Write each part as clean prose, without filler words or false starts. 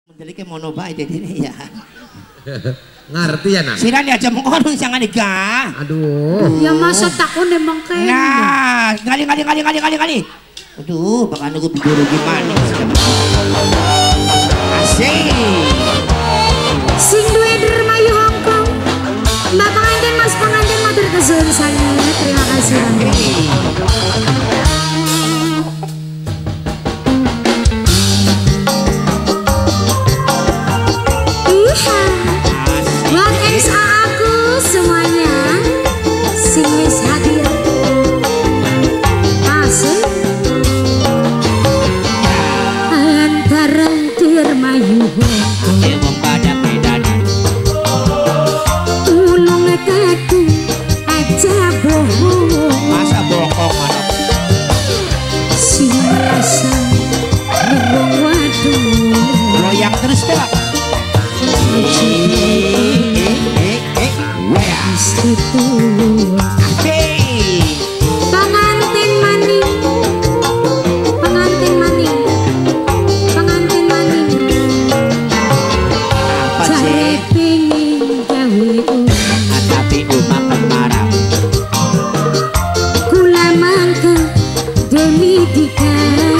Mendelike mono bae dedene ya. Ngerti ya nak? Sirane aja mengkono jangan iga. Aduh. Ya masa takon emang kayak. Nah, kali. Aduh, bakal nunggu bidur gimana? Asik. Sing duwe dermayu Hongkong. Mbak pengantin Mas pengantin matur kesuwun sangat. Terima kasih banyak. Buat SA aku semuanya sing wis hadir. Asik. Antara dermayu Hongkong. Wong pada bedanan. Ulung kaku aja bohong. Masa bokong mana? Si rasa wong waduh. Royak terus dah. Istitu Hey. pengantin maning Apa jare sih? pengin gawe Tapi makan marah. kula mangke demi dikan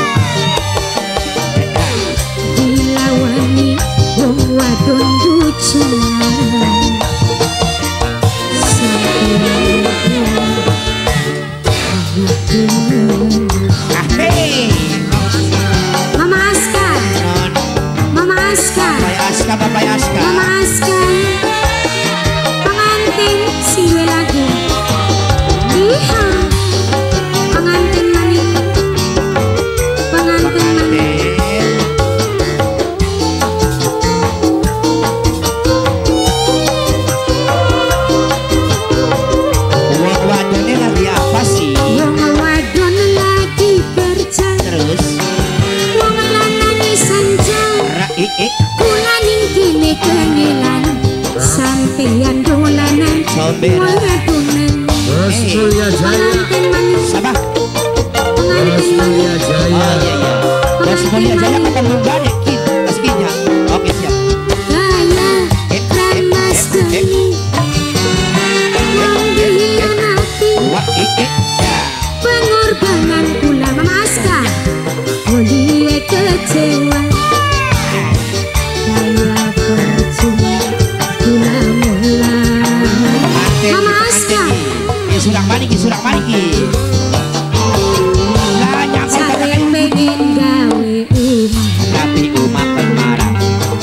dilawani wong wadon bujan. Hey. Mama Aska, Mama Aska, Bapak Aska. Mama Aska, pengantin siwe lagu. Iha, pengantin maning, pengantin maning. Wong wadone lagi apa sih? Wong wadon lagi kerja, Terus wong lanang sanja. Kula ning kene kengelan, sampeyan dolanan, Somberan. wadunan. Bos Mulia Jaya. Pengantin maning, Sabah. Bos pengantin maning. Mulia Jaya. Oh iya iya. Dan semuanya saya akan menggane meskinya. Oke siap. Kaya ramas geni, wong dihianati, Wah ya. pengorbanan kula Mama Aska, mulia kecewa. Kaya percuma kula mulai. Mama Aska, Surang maniki. Lah nyampe sering pengen gawe tapi makan marah.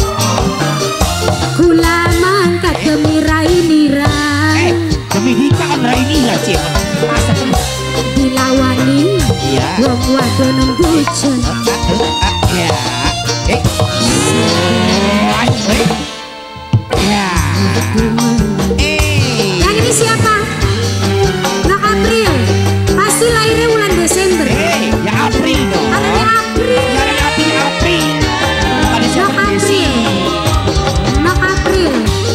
kula mangkat kemirai nira. Demi hika kan ini lah cik. Masa terus. Dilawani Iya. wong wadon bujan. Ya. Ya. Yang ini siapa? Mbak April. Pasti lahirnya bulan Desember. Ya April dong. Anaknya April. Ya April. Ada siapa Mbak Desi? April. Mbak April.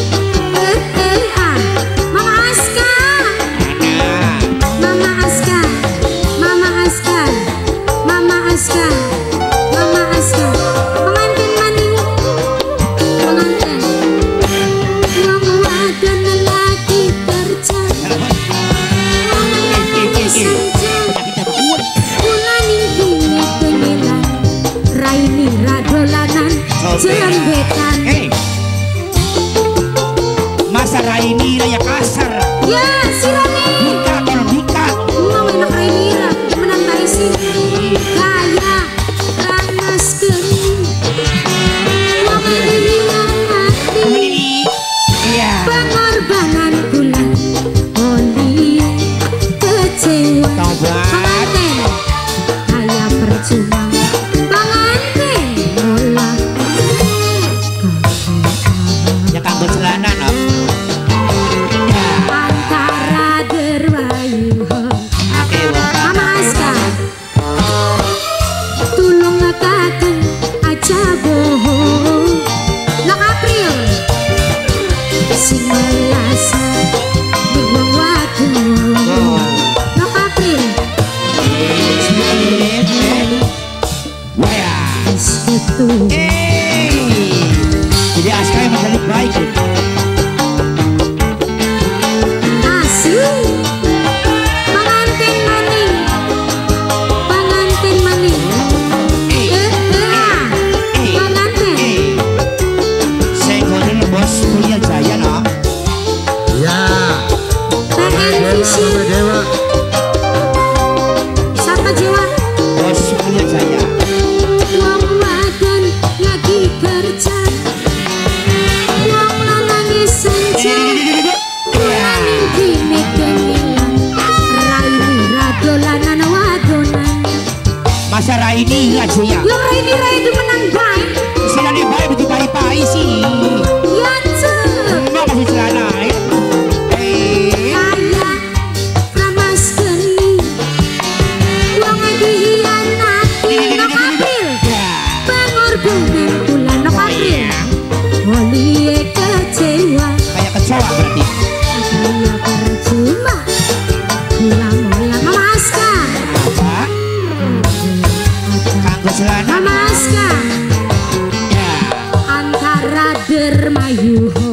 Mama Aska. Mama Aska. Mama Aska. Mama Aska. Mama Aska. Pengantin maning. Pengantin. Wong wadon lagi kerja. Wong lanang senja. Kula ning kene kengelan. Raini radolanan. Jembetan. Masa Raini raya kasar. Ya, si Rani. Hika kalau hika. Mau enak Rainira, menang taisi. Kaya ranas geni. Wong dihianati, Ini. Iya. pengorbanan kula. Oli kecewa. Tobat. Pengantin, kaya percuma. Pengantin, nolak. Ya kanggo celana no. Ya. Antara dermayu Oke wong Mama Aska, tulung ngatakan aja bohong. Nok April, sing melasa di wong wadon. Nok April, Wah. itu Raini aja ya. Yang Raini itu menang baik. Sila ni baik betul baik sih. Ya cek. Enggak masih celana. Kaya Ramaskeni wong dihianati nok April. Pengorbanan bulan nok April. Holie kecewa. Kayak kecoa berarti. Dia percuma. Lama-lama Mamaska. Apa? Kanggo celana. Mamaska. Ya. Antara Dermayuho.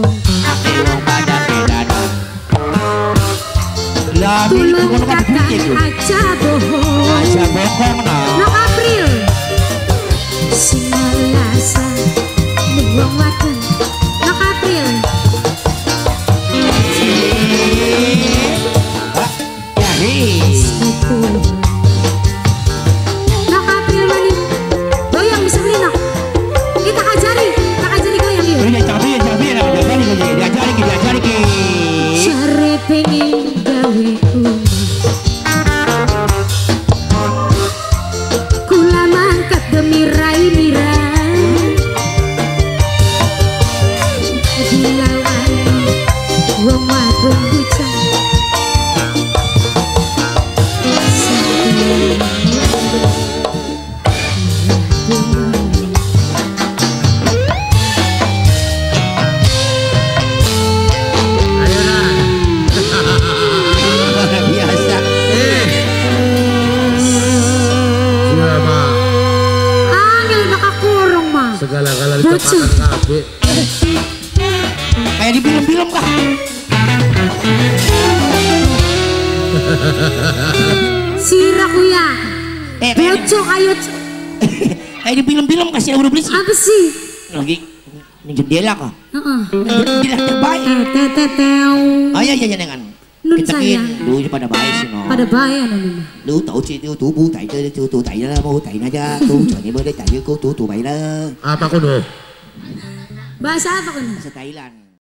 Tulung kata aja bohong. Aja bohong no. Nok April. Sing ngelasa ning wong wadon. Nok April. Ya Itu. Nok April maning. Goyang bisa beli nok. Kita ajari goyang yuk. diajari ki. Cari pengen gawe kula mangkat demi rai-mirai dilawan wong wadon bujang Biasa. angel makakurong mah Segala-gala dicepatkan kabe. Kayak di film-film kah? sira kuya bojo kayu Kayak di film-film kasih udah beli sih. apa sih Lagi ini jendela kah? heeh Jendela terbaik. teteteu Oh iya iya dengan. Nun Kita sayang. lu pada baik sih no. pada bayar anu Lu tahu sih tu bu tai tu tai lah mau tai aja tu jadi boleh tai ko tu baik lah. Apa kuno? bahasa apa kan Bahasa Thailand.